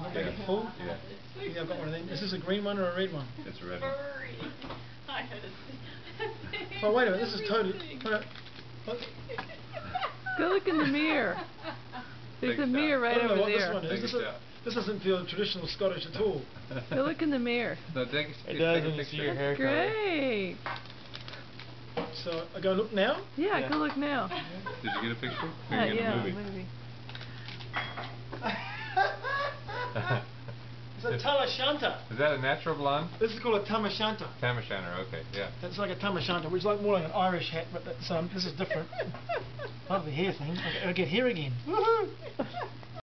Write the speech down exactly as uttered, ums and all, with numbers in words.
Make it full. Yeah. Yeah, I've got one of them. Is this a green one or a red one? It's a red one. Oh, wait a minute. This is totally... What? Go look in the mirror. There's Take a a mirror shot. right I don't know over what this there. one is. Take a This, is, shot. this doesn't feel traditional Scottish at all. Go look in the mirror. No, take, It take, does take a when you see your picture. hair color. Great. So, I go look now? Yeah, Yeah. go look now. Did you get a picture? Uh, Or you get yeah, a movie? movie. It's a tamashanta. Is that a natural blonde? This is called a tamashanta. Tam O'Shanter, okay, yeah. It's like a tamashanta, which is like more like an Irish hat, but that's, um, this is different. Love the hair thing. I get, I get hair again. Woohoo!